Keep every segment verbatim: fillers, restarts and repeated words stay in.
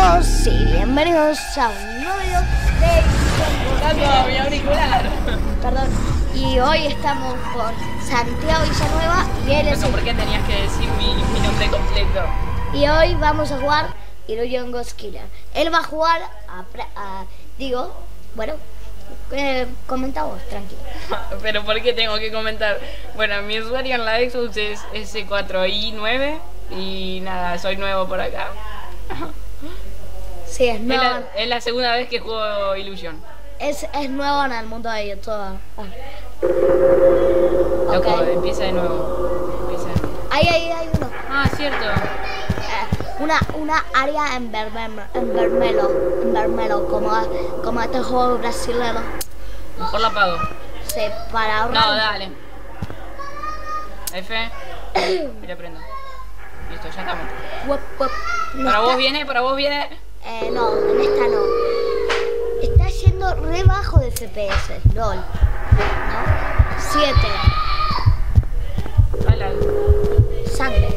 amigos, sí, bienvenidos a un nuevo video de... Dando mi auricular. Perdón. Y hoy estamos con Santiago Villanueva y él es... No, ¿por qué tenías que decir mi, mi nombre completo? Y hoy vamos a jugar Illusion Ghost Killer. Él va a jugar a... a digo, bueno, eh, comenta vos, tranquilo. Pero ¿por qué tengo que comentar? Bueno, mi usuario en la Xbox es ese cuatro i nueve y nada, soy nuevo por acá. Sí, es Es nuevo. la, es la segunda vez que juego Illusion. Es, es nuevo en el mundo de YouTube. Ah. Loco, Ok. empieza de nuevo. Empieza de nuevo. Ahí, ahí hay uno. Ah, cierto. Eh, una, una área en, Vermelo, en Vermelo, en Vermelo, como, como este juego brasileño. Mejor la apago. Sí, para ahorrar. No, dale. F. Mira, prendo. Listo, ya estamos. Wup, wup. No Para está- vos viene, para vos viene. Eh, no, en esta no. Está yendo re bajo de F P S, LOL. ¿No? siete. Ala. Sangre.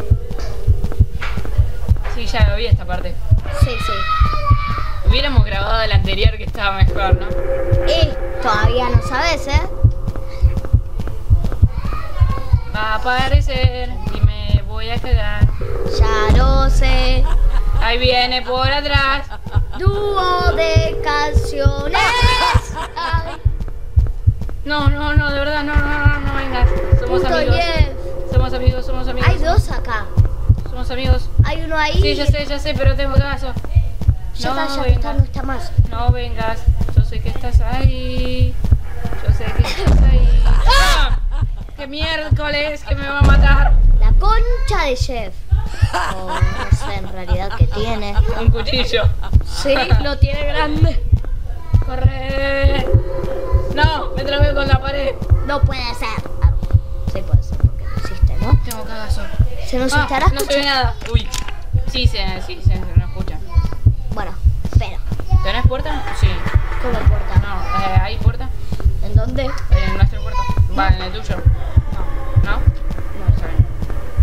Sí, ya lo vi esta parte. Sí, sí. Hubiéramos grabado el anterior que estaba mejor, ¿no? Y todavía no sabes, ¿eh? Va a aparecer y me voy a cagar. Ya lo sé. Ahí viene por atrás. Dúo de canciones. Ay, No, no, no, de verdad, no, no, no, no vengas. Somos punto amigos. diez. Somos amigos, somos amigos. Hay dos acá. Somos amigos. Hay uno ahí. Sí, ya sé, ya sé, pero tengo caso. Ya No está, ya está, vengas. no está más. No vengas. Yo sé que estás ahí. Yo sé que estás ahí. ¡Ah! ¡Qué miércoles que me va a matar! La concha de Jeff. O no sé en realidad qué tiene. Un cuchillo. Sí, lo tiene grande. ¡Corre! No, me trabé con la pared. No puede ser. Ah, sí puede ser porque lo hiciste, ¿no? Tengo cagazo. Se nos Ah, estará no se ve escuchando. nada. Uy. Sí, se, sí, se, se nos escucha. Bueno, espera. ¿Tenés puerta? Sí. ¿Cómo puerta? No, eh, ¿hay puerta? ¿En dónde? En nuestro puerto. Va, en el tuyo. No. ¿No? No, está bien.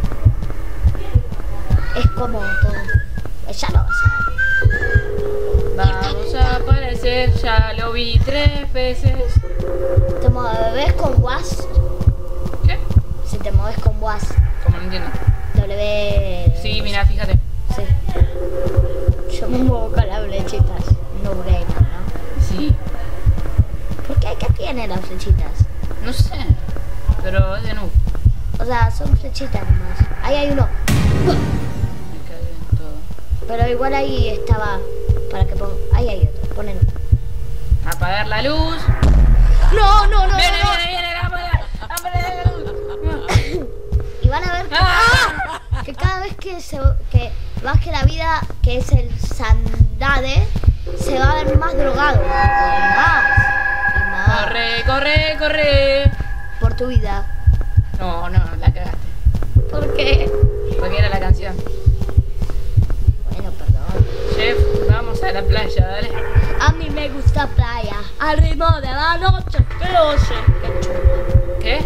Es como todo. Ya lo vas a ver. Vamos a aparecer, ya lo vi tres veces. ¿Te mueves con Was? ¿Qué? Si te mueves con Was. Como no entiendo. W. Sí, mira, fíjate. Sí. Yo me muevo con las flechitas. No brainer, ¿no? Sí. ¿Por qué? ¿Qué tienen las flechitas? No sé. Pero es de noob. O sea, son flechitas nomás. Ahí hay uno. Me cae en todo. Pero igual ahí estaba. Para que ponga. Ahí hay otro. Ponelo. Apagar la luz. No, no, no. Viene, no, no. viene, viene, apaga, apaga la luz. Y van a ver que, ¡Ah! que cada vez que se que baje la vida, que es el Sandade, se va a ver más drogado. Y más. Y más. Corre, corre, corre. Por tu vida. No, no, la cagaste. ¿Por qué? Porque era la canción. Bueno, perdón. Chef, vamos a la playa, dale. A mí me gusta playa. Al ritmo de la noche. Que lo sé. Qué chulo. ¿Qué?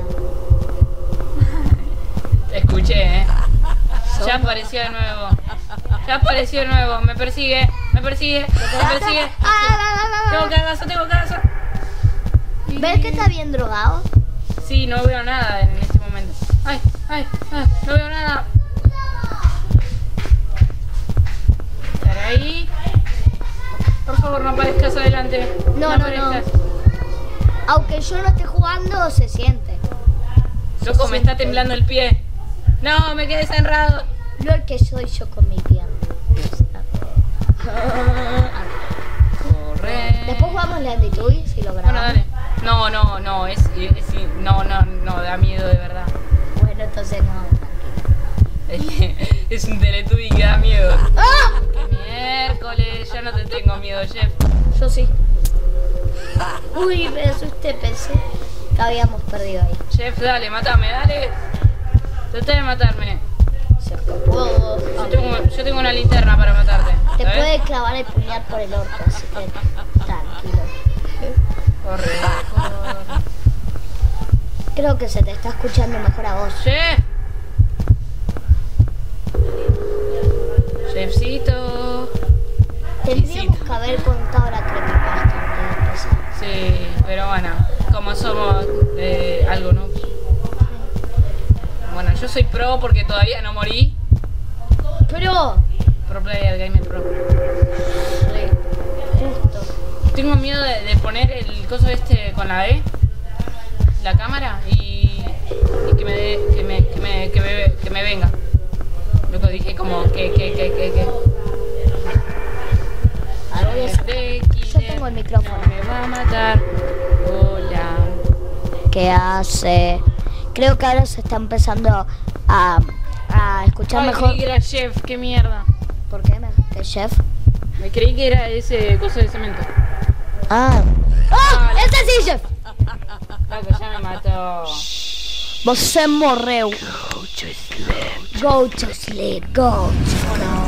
No. Te escuché, eh. Ya Somos- apareció de nuevo. Ya apareció de nuevo. Me persigue, me persigue, me persigue. Ah, ah, ah, ah, Tengo ah. cagazo, tengo cagazo. ¿Ves que está bien drogado? Sí, no veo nada en este momento. Ay, ay, ay, no veo nada. Estar ahí. Por favor, no aparezcas adelante. No, no, no. aparezcas. Aunque yo no esté jugando, se siente. Loco, me está temblando el pie. No, me quedé encerrado. No el que soy yo con mi pierna. Corre. Después jugamos Landituy si lo grabamos. Bueno, dale. No, no, no, es, es, no, no, no, da miedo de verdad. Bueno, entonces no, tranquilo. Es un Teletubby que da miedo. ¡Ah! ¡Qué miércoles! Ya no te tengo miedo, Jeff. Yo sí. Uy, me asusté, pensé que habíamos perdido ahí. Jeff, dale, matame, dale. Trata de matarme. Se escapó. Yo tengo, yo tengo una linterna para matarte. Te ¿sabes? puede clavar el puñal por el orto, así que tranquilo. Corre, corre. Creo que se te está escuchando mejor a vos. Jeff. Jeffcito. Tendríamos que haber contado la creepypasta antes de empezar. Sí, pero bueno, como somos eh, algo, ¿no? Bueno, yo soy pro porque todavía no morí. Pero... Pro player, gamer pro. Sí, justo. Tengo miedo de, de poner el coso este con la B, la cámara, y, y que me dé, que me, que me, que me, que me venga. Luego dije como que, que, que, que, que. Ahora voy a sacar. Este Yo killer tengo el micrófono. no me va a matar. Hola. ¿Qué hace? Creo que ahora se está empezando a, a escuchar Ay, mejor. creí que era chef, qué mierda. ¿Por qué? me- ¿Qué chef? Me creí que era ese coso de cemento. Ah. ¡Ah! ¡Ese sí, chef! Loco, ya me mató. Vos se morreu. Go to sleep. Go to sleep. Go to sleep.